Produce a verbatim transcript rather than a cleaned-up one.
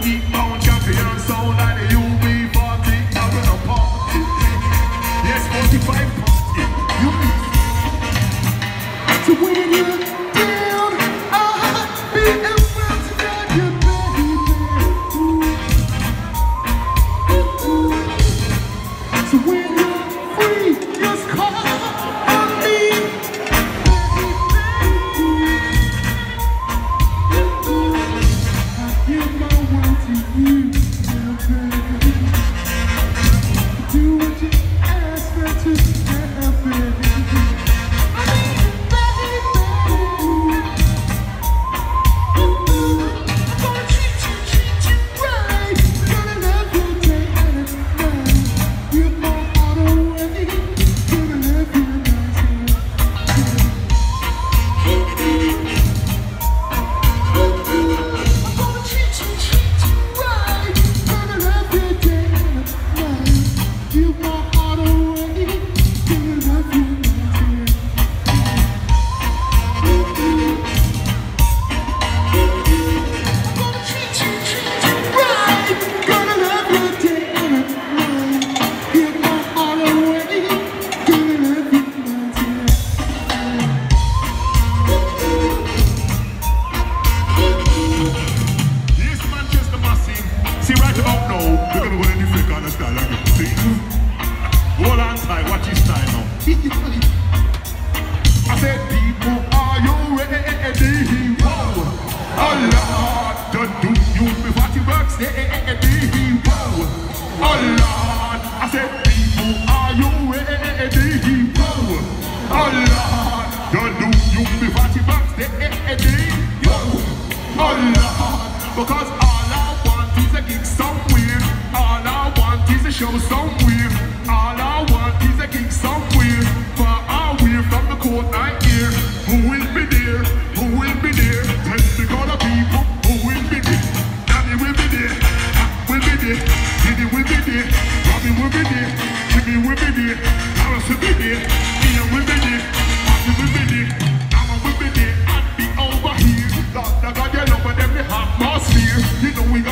eastbound champion sound like the U B forty. Now we're a party. Yes, forty-five party. U B. So when you're down, I'll be able to get you, baby. So when you're free, just call on me. I give my world to you, baby. Do what you ask me to, baby. See, right about now, we're gonna go in the flick on the style again. See? Hold on tight, watch his style now. I said, people, are you ready? Whoa! Oh Lord, don't do you before you work steady. Whoa! Oh Lord, I said, people, are you ready? Whoa! Oh Lord, don't do you before you work steady. Whoa! Oh Lord, because all I want is a gig somewhere. All I want is a show somewhere. All I want is a gig somewhere. Far away from the court I hear. Who will be there? Who will be there? Tell me all the people who will be there. Danny will be there. Pat will be there. Diddy will be there. Robbie will be there. Jimmy will be there. Alice will be there. Ian will be there. Martin will be there. Amma will be there. And be over here. Lord, I got your love and them the atmosphere. You know we got